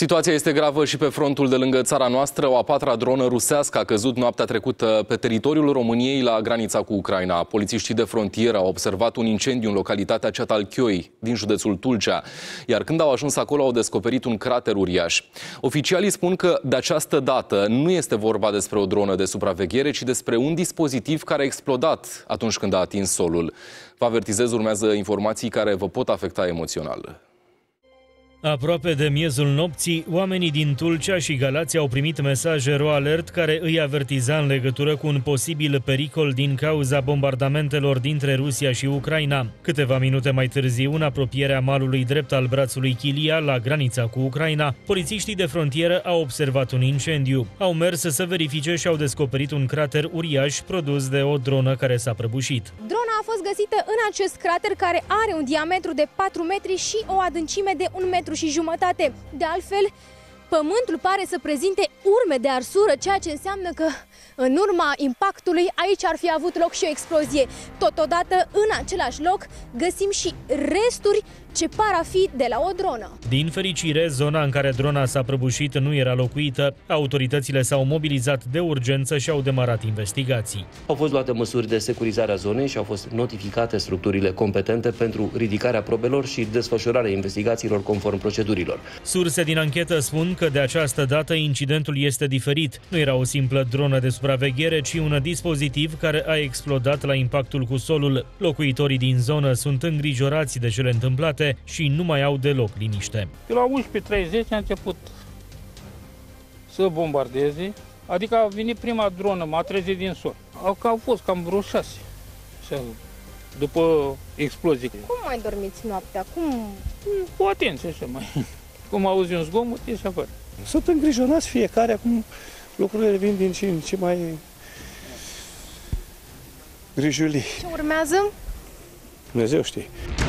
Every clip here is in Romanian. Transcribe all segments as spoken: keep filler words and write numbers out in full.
Situația este gravă și pe frontul de lângă țara noastră. O a patra dronă rusească a căzut noaptea trecută pe teritoriul României la granița cu Ucraina. Polițiștii de frontieră au observat un incendiu în localitatea Ceatalchioi din județul Tulcea, iar când au ajuns acolo au descoperit un crater uriaș. Oficialii spun că de această dată nu este vorba despre o dronă de supraveghere, ci despre un dispozitiv care a explodat atunci când a atins solul. Vă avertizez, urmează informații care vă pot afecta emoțional. Aproape de miezul nopții, oamenii din Tulcea și Galați au primit mesaj Ro Alert care îi avertiza în legătură cu un posibil pericol din cauza bombardamentelor dintre Rusia și Ucraina. Câteva minute mai târziu, în apropierea malului drept al brațului Chilia, la granița cu Ucraina, polițiștii de frontieră au observat un incendiu. Au mers să verifice și au descoperit un crater uriaș produs de o dronă care s-a prăbușit. Drona a fost găsită în acest crater care are un diametru de patru metri și o adâncime de un metru și jumătate. De altfel, pământul pare să prezinte urme de arsură, ceea ce înseamnă că în urma impactului aici ar fi avut loc și o explozie. Totodată, în același loc, găsim și resturi ce par a fi de la o dronă. Din fericire, zona în care drona s-a prăbușit nu era locuită. Autoritățile s-au mobilizat de urgență și au demarat investigații. Au fost luate măsuri de securizare a zonei și au fost notificate structurile competente pentru ridicarea probelor și desfășurarea investigațiilor conform procedurilor. Surse din anchetă spun că de această dată incidentul este diferit. Nu era o simplă dronă de supraveghere, ci un dispozitiv care a explodat la impactul cu solul. Locuitorii din zonă sunt îngrijorați de cele întâmplate și nu mai au deloc liniște. La unsprezece treizeci a început să bombardeze, adică a venit prima dronă, m-a trezit din sol. Au, au fost cam vreo șase, așa, după explozie. Cum mai dormiți noaptea? Cum? Cu atenție, așa mai. Cum auzi un zgomot, ieși afară. Sunt îngrijorați fiecare, acum lucrurile vin din ce în ce mai grijulii. Ce urmează? Dumnezeu știe.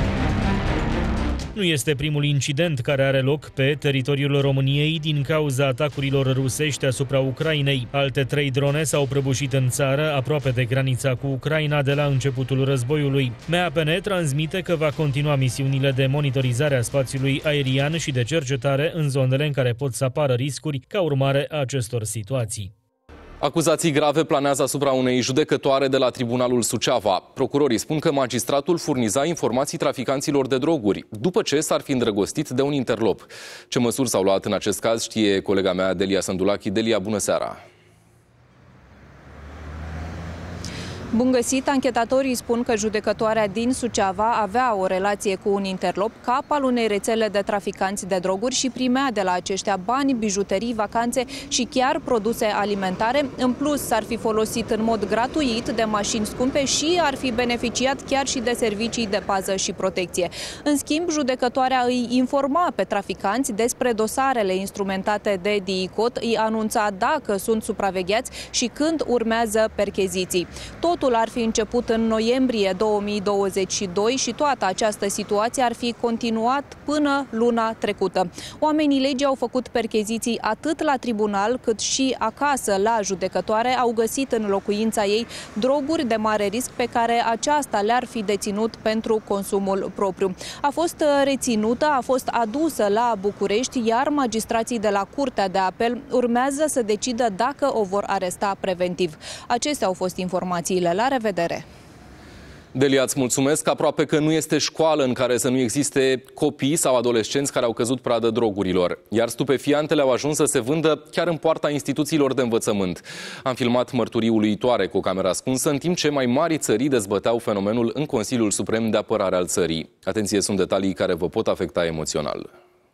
Nu este primul incident care are loc pe teritoriul României din cauza atacurilor rusești asupra Ucrainei. Alte trei drone s-au prăbușit în țară, aproape de granița cu Ucraina, de la începutul războiului. M A P N transmite că va continua misiunile de monitorizare a spațiului aerian și de cercetare în zonele în care pot să apară riscuri ca urmare a acestor situații. Acuzații grave planează asupra unei judecătoare de la Tribunalul Suceava. Procurorii spun că magistratul furniza informații traficanților de droguri, după ce s-ar fi îndrăgostit de un interlop. Ce măsuri s-au luat în acest caz știe colega mea Delia Sândulachi. Delia, bună seara! Bun găsit! Anchetatorii spun că judecătoarea din Suceava avea o relație cu un interlop, cap al unei rețele de traficanți de droguri și primea de la aceștia bani, bijuterii, vacanțe și chiar produse alimentare. În plus, s-ar fi folosit în mod gratuit de mașini scumpe și ar fi beneficiat chiar și de servicii de pază și protecție. În schimb, judecătoarea îi informa pe traficanți despre dosarele instrumentate de DICOT, îi anunța dacă sunt supravegheați și când urmează percheziții. Totul ar fi început în noiembrie două mii douăzeci și doi și toată această situație ar fi continuat până luna trecută. Oamenii legii au făcut percheziții atât la tribunal cât și acasă la judecătoare, au găsit în locuința ei droguri de mare risc pe care aceasta le-ar fi deținut pentru consumul propriu. A fost reținută, a fost adusă la București, iar magistrații de la Curtea de Apel urmează să decidă dacă o vor aresta preventiv. Acestea au fost informațiile. La revedere! Delia, îți mulțumesc. Aproape că nu este școală în care să nu existe copii sau adolescenți care au căzut pradă drogurilor, iar stupefiantele au ajuns să se vândă chiar în poarta instituțiilor de învățământ. Am filmat mărturii uluitoare cu o cameră ascunsă, în timp ce mai mari țării dezbăteau fenomenul în Consiliul Suprem de Apărare al țării. Atenție, sunt detalii care vă pot afecta emoțional.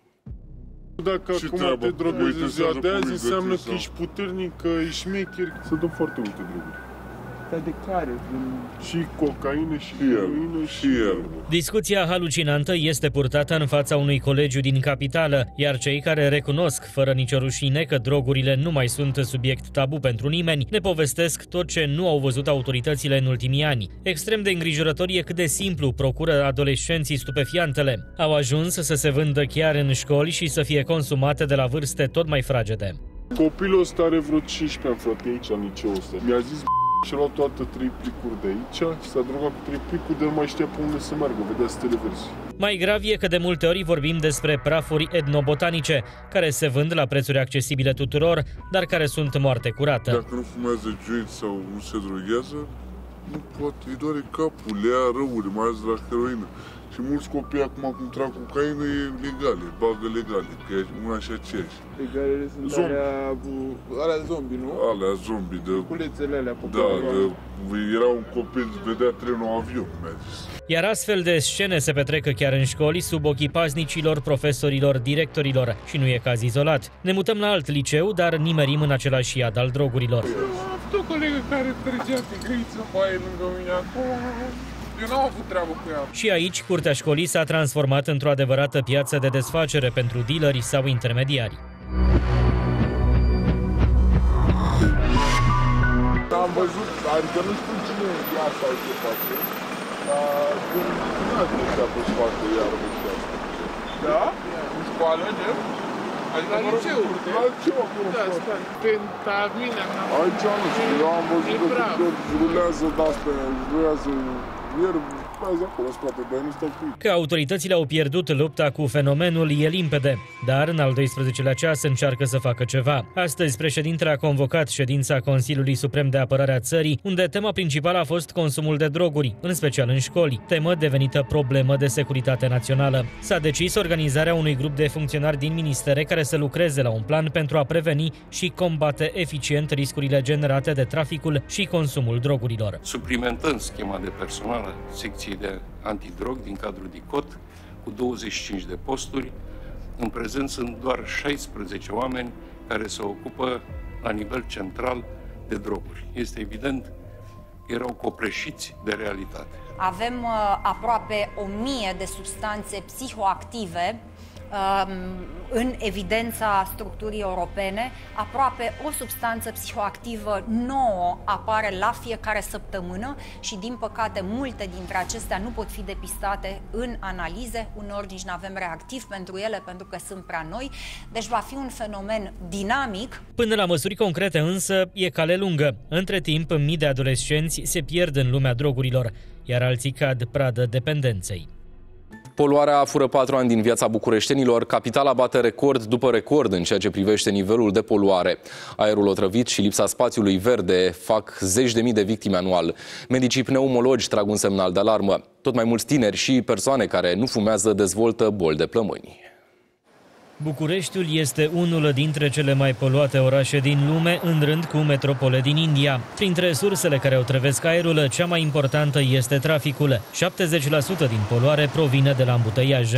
Dacă și acum te drogezi în ziua de azi, înseamnă că ești puternic, că ești șmecher. Se dă foarte multe droguri. De care? Și cocaină, și heroină, și el. Discuția halucinantă este purtată în fața unui colegiu din capitală, iar cei care recunosc fără nicio rușine că drogurile nu mai sunt subiect tabu pentru nimeni, ne povestesc tot ce nu au văzut autoritățile în ultimii ani. Extrem de îngrijorător e cât de simplu procură adolescenții stupefiantele. Au ajuns să se vândă chiar în școli și să fie consumate de la vârste tot mai fragede. Copilul ăsta are vreo cincisprezece ani, frate, aici, în liceul ăsta. Mi-a zis și-a luat toate trei plicuri de aici și s-a drogat cu trei plicuri de nu mai știa pe unde să meargă, vedea stele verzi. Mai grav e că de multe ori vorbim despre prafuri etnobotanice, care se vând la prețuri accesibile tuturor, dar care sunt moarte curată. Dacă nu fumează joint sau nu se droghează, nu poate, îi doare capul, le ia răuri, mai ales la heroină. Și mulți copii acum cum trag cocaină e legale, bagă legale, că e una și aceeași. Legalele sunt zombi. alea, alea zombi, nu? Alea zombi, de... Culețele alea pe Da, de, era un copil, vedea trenul avion, mi-a zis. Iar astfel de scene se petrec chiar în școli, sub ochii paznicilor, profesorilor, directorilor. Și nu e caz izolat. Ne mutăm la alt liceu, dar nimerim în același iad al drogurilor. Am avut o colegă care trăgea pe găiță baie lângă mine acolo. Eu n-am avut treabă cu ea. Și aici, curtea școlii s-a transformat într-o adevărată piață de desfacere pentru dealeri sau intermediari. Am văzut, adică nu știu cine e ea sau ce face, dar nu a zis că să facă iară de asta. Da? În școală, de? Adică la liceu. La liceu acolo. Da, stai. Pentamina. Aici nu știu, eu am văzut că rulează de-astea, rulează ierb, acolo spate, dar nu stau cu. Că autoritățile au pierdut lupta cu fenomenul e limpede, dar în al doisprezecelea ceas încearcă să facă ceva. Astăzi, președintele a convocat ședința Consiliului Suprem de Apărare a țării, unde tema principală a fost consumul de droguri, în special în școli, temă devenită problemă de securitate națională. S-a decis organizarea unui grup de funcționari din ministere care să lucreze la un plan pentru a preveni și combate eficient riscurile generate de traficul și consumul drogurilor. Suplimentăm schema de personal a secției de antidrog din cadrul DICOT cu douăzeci și cinci de posturi. În prezent sunt doar șaisprezece oameni care se ocupă la nivel central de droguri. Este evident, erau copleșiți de realitate. Avem uh, aproape o mie de substanțe psihoactive în evidența structurii europene. Aproape o substanță psihoactivă nouă apare la fiecare săptămână și, din păcate, multe dintre acestea nu pot fi depistate în analize. Uneori nici nu avem reactiv pentru ele, pentru că sunt prea noi. Deci va fi un fenomen dinamic. Până la măsuri concrete însă e cale lungă. Între timp, mii de adolescenți se pierd în lumea drogurilor, iar alții cad pradă dependenței. Poluarea fură patru ani din viața bucureștenilor. Capitala bate record după record în ceea ce privește nivelul de poluare. Aerul otrăvit și lipsa spațiului verde fac zeci de mii de victime anual. Medicii pneumologi trag un semnal de alarmă. Tot mai mulți tineri și persoane care nu fumează dezvoltă boli de plămâni. Bucureștiul este unul dintre cele mai poluate orașe din lume, în rând cu metropole din India. Printre sursele care otrăvesc aerul, cea mai importantă este traficul. șaptezeci la sută din poluare provine de la ambuteiaje.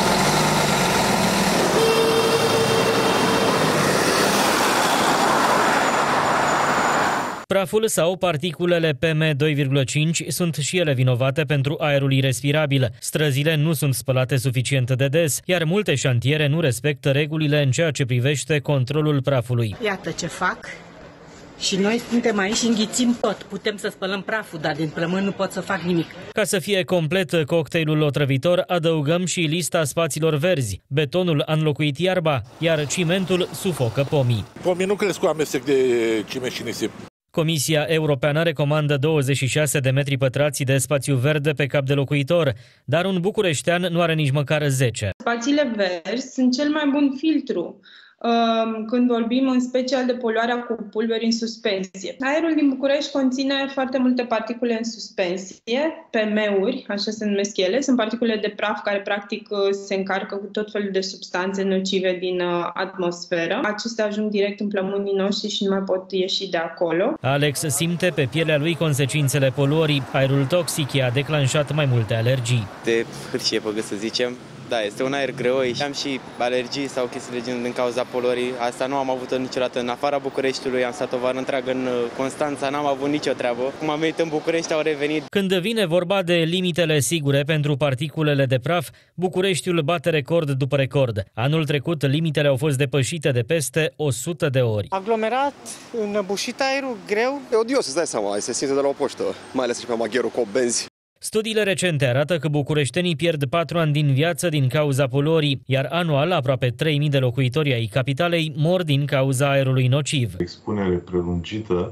Praful sau particulele P M doi virgulă cinci sunt și ele vinovate pentru aerul irrespirabil. Străzile nu sunt spălate suficient de des, iar multe șantiere nu respectă regulile în ceea ce privește controlul prafului. Iată ce fac. Și noi suntem aici și înghițim tot. Putem să spălăm praful, dar din plămân nu pot să fac nimic. Ca să fie complet cocktailul otrăvitor, adăugăm și lista spațiilor verzi. Betonul a înlocuit iarba, iar cimentul sufocă pomii. Pomii nu cresc cu amestec de ciment și nisip. Comisia Europeană recomandă douăzeci și șase de metri pătrați de spațiu verde pe cap de locuitor, dar un bucureștean nu are nici măcar zece. Spațiile verzi sunt cel mai bun filtru când vorbim în special de poluarea cu pulberi în suspensie. Aerul din București conține foarte multe particule în suspensie, P M-uri, așa se numesc ele. Sunt particule de praf care practic se încarcă cu tot felul de substanțe nocive din atmosferă. Acestea ajung direct în plămânii noștri și nu mai pot ieși de acolo. Alex simte pe pielea lui consecințele poluării. Aerul toxic i-a declanșat mai multe alergii. De hârșie, păgât să zicem. Da, este un aer greoi. Am și alergii sau chestii de genul din cauza poluării. Asta nu am avut niciodată în afara Bucureștiului. Am stat o vară întreagă în Constanța, n-am avut nicio treabă. Cum am venit în București, au revenit. Când vine vorba de limitele sigure pentru particulele de praf, Bucureștiul bate record după record. Anul trecut, limitele au fost depășite de peste o sută de ori. Aglomerat, înăbușit aerul, greu. E odios, îți dai seama, se simte de la o poștă, mai ales și pe magherul cu benzi. Studiile recente arată că bucureștenii pierd patru ani din viață din cauza poluării, iar anual aproape trei mii de locuitori ai capitalei mor din cauza aerului nociv. Expunere prelungită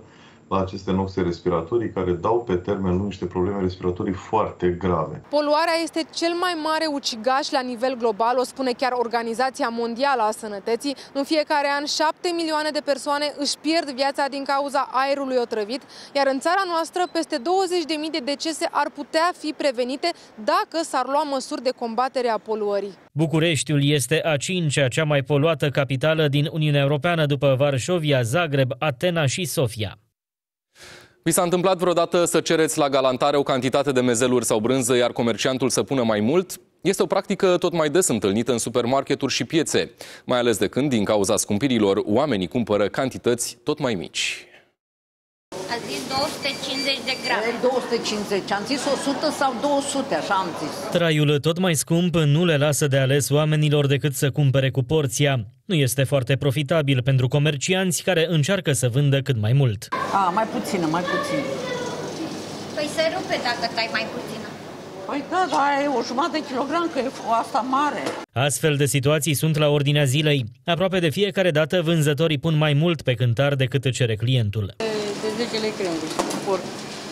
la aceste noxe respiratorii care dau pe termen lung niște probleme respiratorii foarte grave. Poluarea este cel mai mare ucigaș la nivel global, o spune chiar Organizația Mondială a Sănătății. În fiecare an, șapte milioane de persoane își pierd viața din cauza aerului otrăvit, iar în țara noastră peste douăzeci de mii de decese ar putea fi prevenite dacă s-ar lua măsuri de combatere a poluării. Bucureștiul este a cincea cea mai poluată capitală din Uniunea Europeană după Varșovia, Zagreb, Atena și Sofia. Vi s-a întâmplat vreodată să cereți la galantare o cantitate de mezeluri sau brânză, iar comerciantul să pună mai mult? Este o practică tot mai des întâlnită în supermarketuri și piețe, mai ales de când, din cauza scumpirilor, oamenii cumpără cantități tot mai mici. A zis două sute cincizeci de grame. două sute cincizeci, am zis o sută sau două sute, așa am zis. Traiul tot mai scump nu le lasă de ales oamenilor decât să cumpere cu porția. Nu este foarte profitabil pentru comercianți care încearcă să vândă cât mai mult. A, mai puțină, mai puțină. Păi se rupe dacă tai mai puțină. Păi da, dar e o jumătate de kilogram, că e asta mare. Astfel de situații sunt la ordinea zilei. Aproape de fiecare dată vânzătorii pun mai mult pe cântar decât cere clientul. De zece lei crenguri, porc.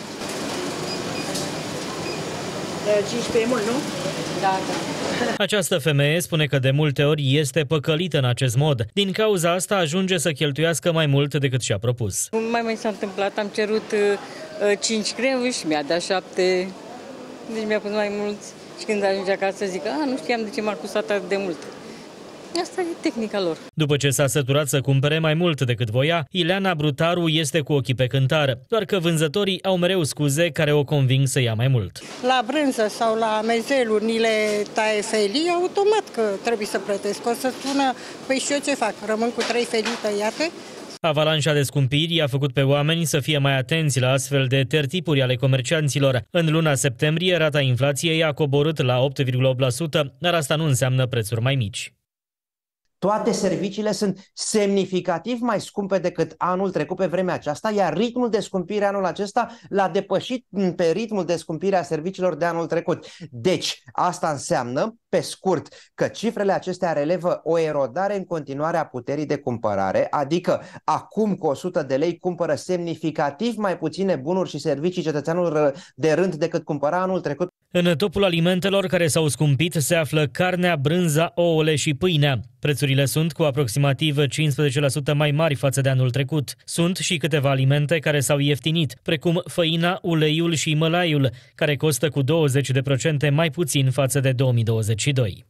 De cincisprezece e mult, nu? Da, da. Această femeie spune că de multe ori este păcălită în acest mod. Din cauza asta ajunge să cheltuiască mai mult decât și-a propus. Mai mai s-a întâmplat, am cerut uh, cinci crenguri și mi-a dat șapte. Deci mi-a pus mai mult și când ajunge acasă zic, a, nu știam de ce m-ar costa atât de mult. Asta e tehnica lor. După ce s-a săturat să cumpere mai mult decât voia, Ileana Brutaru este cu ochii pe cântar. Doar că vânzătorii au mereu scuze care o conving să ia mai mult. La brânză sau la mezeluri ni le taie felii, automat că trebuie să plătesc. O să spună, păi și eu ce fac? Rămân cu trei felii tăiate? Avalanșa de scumpiri i-a făcut pe oameni să fie mai atenți la astfel de tertipuri ale comercianților. În luna septembrie, rata inflației a coborât la opt virgulă opt la sută, dar asta nu înseamnă prețuri mai mici. Toate serviciile sunt semnificativ mai scumpe decât anul trecut pe vremea aceasta, iar ritmul de scumpire anul acesta l-a depășit pe ritmul de scumpire a serviciilor de anul trecut. Deci, asta înseamnă, pe scurt, că cifrele acestea relevă o erodare în continuare a puterii de cumpărare, adică acum cu o sută de lei cumpără semnificativ mai puține bunuri și servicii cetățeanul de rând decât cumpăra anul trecut. În topul alimentelor care s-au scumpit se află carnea, brânza, ouăle și pâinea. Prețurile sunt cu aproximativ cincisprezece la sută mai mari față de anul trecut. Sunt și câteva alimente care s-au ieftinit, precum făina, uleiul și mălaiul, care costă cu douăzeci la sută mai puțin față de două mii douăzeci și doi.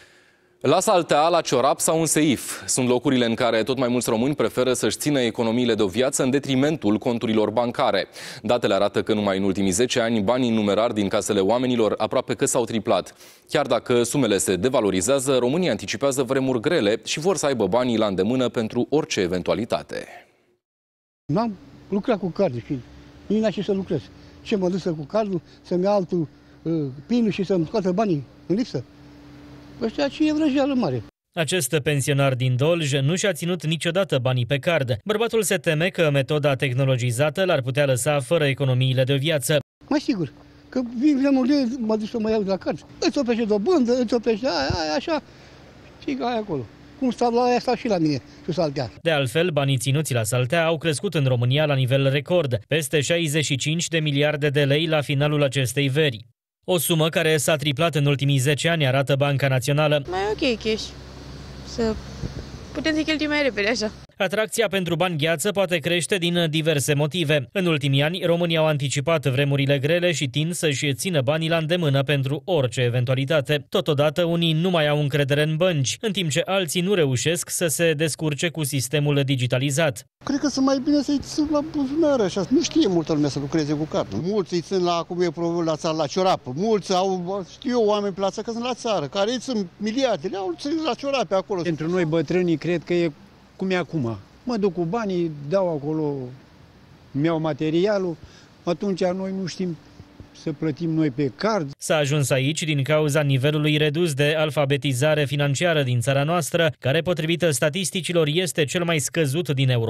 La saltea, la ciorap sau în seif sunt locurile în care tot mai mulți români preferă să-și țină economiile de o viață în detrimentul conturilor bancare. Datele arată că numai în ultimii zece ani banii în numerar din casele oamenilor aproape că s-au triplat. Chiar dacă sumele se devalorizează, românii anticipează vremuri grele și vor să aibă banii la îndemână pentru orice eventualitate. N-am lucrat cu cardul și nici n-aș ce să lucrez. Ce mă duc cu cardul, să-mi ia altul uh, pinul și să-mi scoată banii în lipsă? Ăștia ce e vrăjeală mare. Acest pensionar din Dolj nu și-a ținut niciodată banii pe card. Bărbatul se teme că metoda tehnologizată l-ar putea lăsa fără economiile de viață. Mai sigur, că vin vremul de mă duc să mă iau de la card. Îți oprește dobândă, îți oprește aia, aia, așa, și aia acolo. Cum stau la aia, stau și la mine, cu saltea. De altfel, banii ținuți la saltea au crescut în România la nivel record, peste șaizeci și cinci de miliarde de lei la finalul acestei veri. O sumă care s-a triplat în ultimii zece ani, arată Banca Națională. Mai ok cash. Să putem să cheltuim mai repede așa. Atracția pentru bani gheață poate crește din diverse motive. În ultimii ani, românii au anticipat vremurile grele și tind să-și țină banii la îndemână pentru orice eventualitate. Totodată, unii nu mai au încredere în bănci, în timp ce alții nu reușesc să se descurce cu sistemul digitalizat. Cred că sunt mai bine să-i țin la buzunar, așa. Nu știe multă lume să lucreze cu cardul. Mulți îi țin la, cum e probabil, la țară, la ciorapă. Mulți au, știu eu, oameni pe la țară că sunt la țară, care îi țin miliardele, au țin la ciorape acolo. Pentru noi bătrânii, cred că e cum e acum. Mă duc cu banii, dau acolo, mi-au materialul, atunci noi nu știm să plătim noi pe card. S-a ajuns aici din cauza nivelului redus de alfabetizare financiară din țara noastră, care, potrivit statisticilor, este cel mai scăzut din Europa.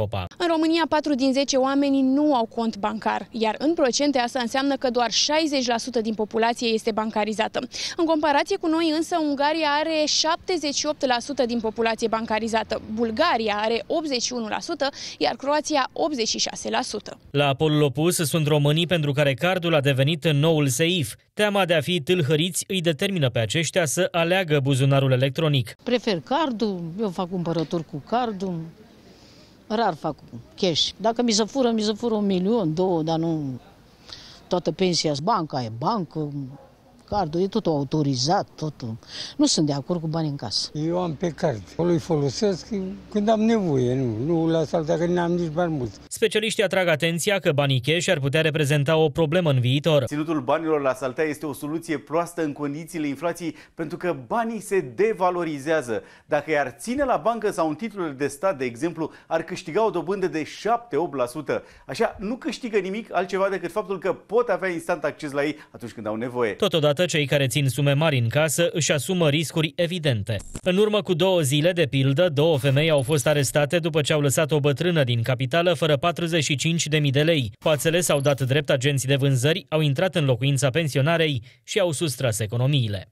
În România, patru din zece oameni nu au cont bancar, iar în procente asta înseamnă că doar șaizeci la sută din populație este bancarizată. În comparație cu noi, însă, Ungaria are șaptezeci și opt la sută din populație bancarizată, Bulgaria are optzeci și unu la sută, iar Croația optzeci și șase la sută. La polul opus sunt românii pentru care cardul a devenit noul seif. Teama de a fi tâlhăriți îi determină pe aceștia să aleagă buzunarul electronic. Prefer cardul, eu fac cumpărături cu cardul, rar fac cash. Dacă mi se fură, mi se fură un milion, două, dar nu toată pensia, banca e bancă, cardul e totul autorizat, totul. Nu sunt de acord cu bani în casă. Eu am pe card, îl folosesc când am nevoie, nu, nu la asta dacă n-am nici bani mulți. Specialiștii atrag atenția că banii cash ar putea reprezenta o problemă în viitor. Ținutul banilor la saltea este o soluție proastă în condițiile inflației pentru că banii se devalorizează. Dacă i-ar ține la bancă sau în titluri de stat, de exemplu, ar câștiga o dobândă de șapte-opt la sută. Așa, nu câștigă nimic altceva decât faptul că pot avea instant acces la ei atunci când au nevoie. Totodată, cei care țin sume mari în casă își asumă riscuri evidente. În urmă cu două zile, de pildă, două femei au fost arestate după ce au lăsat o bătrână din capitală fără patruzeci și cinci de mii de lei. Fațele s-au dat drept agenții de vânzări, au intrat în locuința pensionarei și au sustras economiile.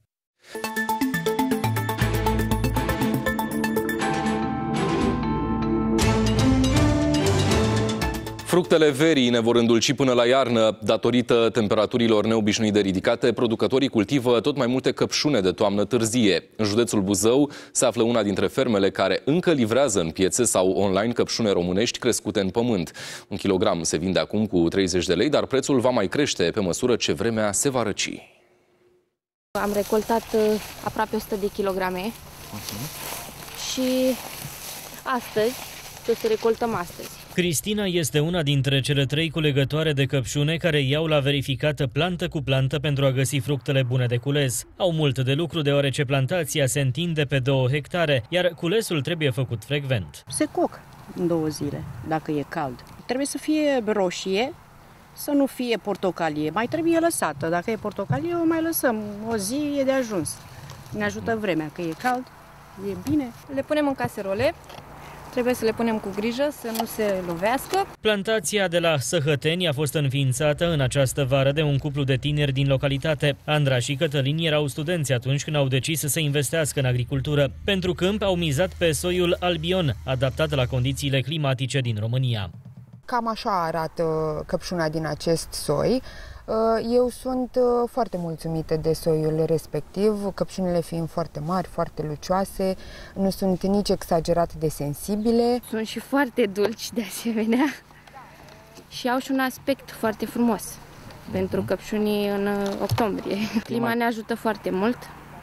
Fructele verii ne vor îndulci până la iarnă. Datorită temperaturilor neobișnuit de ridicate, producătorii cultivă tot mai multe căpșune de toamnă târzie. În județul Buzău se află una dintre fermele care încă livrează în piețe sau online căpșune românești crescute în pământ. Un kilogram se vinde acum cu treizeci de lei, dar prețul va mai crește pe măsură ce vremea se va răci. Am recoltat aproape o sută de kilograme uh-huh. și astăzi, o să recoltăm astăzi. Cristina este una dintre cele trei culegătoare de căpșune care iau la verificată plantă cu plantă pentru a găsi fructele bune de cules. Au mult de lucru deoarece plantația se întinde pe două hectare, iar culesul trebuie făcut frecvent. Se coc în două zile, dacă e cald. Trebuie să fie roșie, să nu fie portocalie. Mai trebuie lăsată. Dacă e portocalie, o mai lăsăm. O zi e de ajuns. Ne ajută vremea, că e cald, e bine. Le punem în caserole. Trebuie să le punem cu grijă să nu se lovească. Plantația de la Săhăteni a fost înființată în această vară de un cuplu de tineri din localitate. Andra și Cătălin erau studenți atunci când au decis să se investească în agricultură. Pentru câmp au mizat pe soiul Albion, adaptat la condițiile climatice din România. Cam așa arată căpșuna din acest soi. Eu sunt foarte mulțumită de soiul respectiv, căpșunile fiind foarte mari, foarte lucioase, nu sunt nici exagerat de sensibile. Sunt și foarte dulci de asemenea și au și un aspect foarte frumos pentru căpșunii în octombrie. Clima ne ajută foarte mult,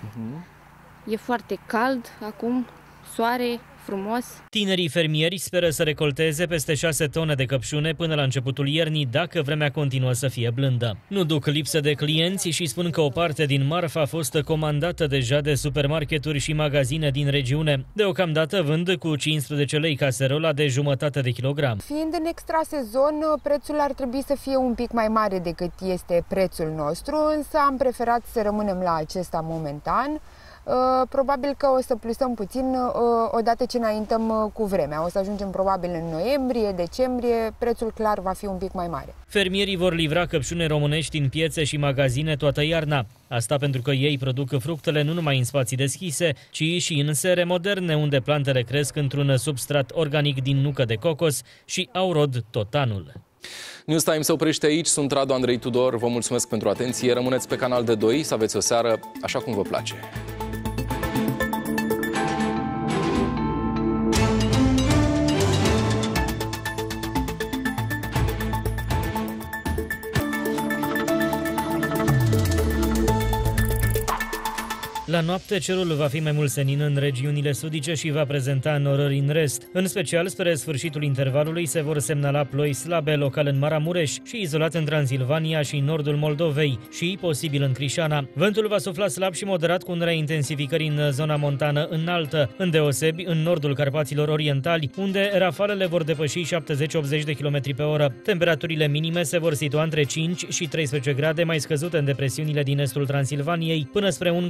e foarte cald acum, soare frumos. Tinerii fermieri speră să recolteze peste șase tone de căpșune până la începutul iernii, dacă vremea continuă să fie blândă. Nu duc lipsă de clienți și spun că o parte din marfă a fost comandată deja de supermarketuri și magazine din regiune. Deocamdată vând cu cincisprezece lei caserola de jumătate de kilogram. Fiind în extrasezon, prețul ar trebui să fie un pic mai mare decât este prețul nostru, însă am preferat să rămânem la acesta momentan. Probabil că o să plusăm puțin odată ce înaintăm cu vremea. O să ajungem probabil în noiembrie, decembrie, prețul clar va fi un pic mai mare. Fermierii vor livra căpșune românești în piețe și magazine toată iarna. Asta pentru că ei produc fructele nu numai în spații deschise, ci și în sere moderne, unde plantele cresc într-un substrat organic din nucă de cocos și au rod tot anul. News Time se oprește aici. Sunt Radu Andrei Tudor. Vă mulțumesc pentru atenție. Rămâneți pe canal de doi să aveți o seară așa cum vă place. La noapte, cerul va fi mai mult senin în regiunile sudice și va prezenta norări în rest. În special, spre sfârșitul intervalului, se vor semnala ploi slabe local în Maramureș și izolat în Transilvania și nordul Moldovei și posibil în Crișana. Vântul va sufla slab și moderat cu unele intensificări în zona montană înaltă, îndeosebi în nordul Carpaților Orientali, unde rafalele vor depăși șaptezeci optzeci de kilometri pe oră. Temperaturile minime se vor situa între cinci și treisprezece grade, mai scăzute în depresiunile din estul Transilvaniei, până spre un grad.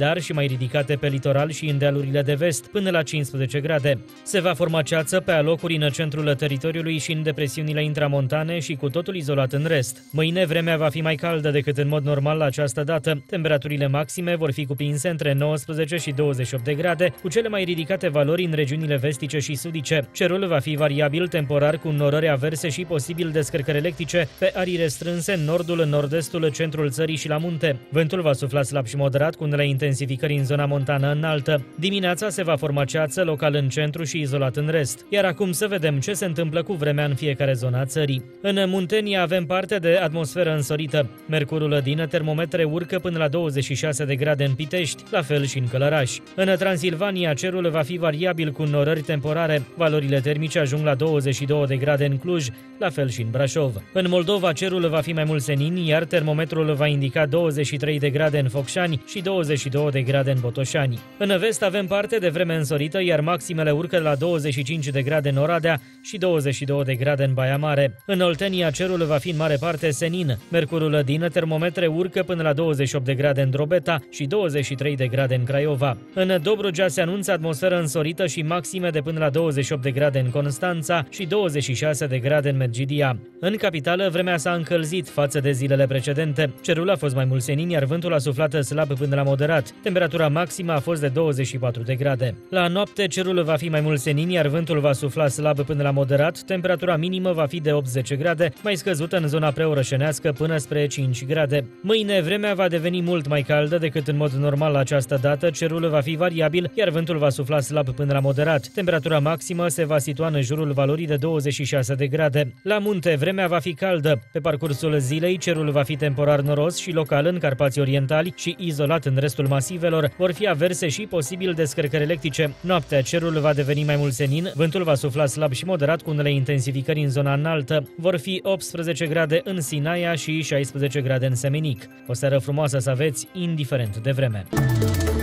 dar și mai ridicate pe litoral și în dealurile de vest, până la cincisprezece grade. Se va forma ceață pe alocuri în centrul teritoriului și în depresiunile intramontane și cu totul izolat în rest. Mâine vremea va fi mai caldă decât în mod normal la această dată. Temperaturile maxime vor fi cuprinse între nouăsprezece și douăzeci și opt de grade, cu cele mai ridicate valori în regiunile vestice și sudice. Cerul va fi variabil temporar cu norări averse și posibil descărcări electrice pe arii restrânse în nordul, nord-estul, centrul țării și la munte. Vântul va sufla slab și moderat cu unele intensificări în zona montană înaltă. Dimineața se va forma ceață local în centru și izolat în rest. Iar acum să vedem ce se întâmplă cu vremea în fiecare zonă a țării. În Muntenia avem parte de atmosferă însorită. Mercurul din termometre urcă până la douăzeci și șase de grade în Pitești, la fel și în Călăraș. În Transilvania cerul va fi variabil cu norări temporare. Valorile termice ajung la douăzeci și două de grade în Cluj, la fel și în Brașov. În Moldova cerul va fi mai mult senin, iar termometrul va indica douăzeci și trei de grade în Focșani și douăzeci și două de grade în Botoșani. În vest avem parte de vreme însorită, iar maximele urcă la douăzeci și cinci de grade în Oradea și douăzeci și două de grade în Baia Mare. În Oltenia cerul va fi în mare parte senin. Mercurul din termometre urcă până la douăzeci și opt de grade în Drobeta și douăzeci și trei de grade în Craiova. În Dobrogea se anunță atmosferă însorită și maxime de până la douăzeci și opt de grade în Constanța și douăzeci și șase de grade în Medgidia. În capitală vremea s-a încălzit față de zilele precedente. Cerul a fost mai mult senin, iar vântul a suflat slab până la moderat. Temperatura maximă a fost de douăzeci și patru de grade. La noapte cerul va fi mai mult senin, iar vântul va sufla slab până la moderat. Temperatura minimă va fi de opt zece grade, mai scăzută în zona preorășenească până spre cinci grade. Mâine vremea va deveni mult mai caldă decât în mod normal la această dată. Cerul va fi variabil, iar vântul va sufla slab până la moderat. Temperatura maximă se va situa în jurul valorii de douăzeci și șase de grade. La munte vremea va fi caldă. Pe parcursul zilei cerul va fi temporar noros și local în Carpații Orientali și izolat în restul masivelor. Vor fi averse și posibil descărcări electrice. Noaptea cerul va deveni mai mult senin, vântul va sufla slab și moderat cu unele intensificări în zona înaltă. Vor fi optsprezece grade în Sinaia și șaisprezece grade în Semenic. O seară frumoasă să aveți, indiferent de vreme.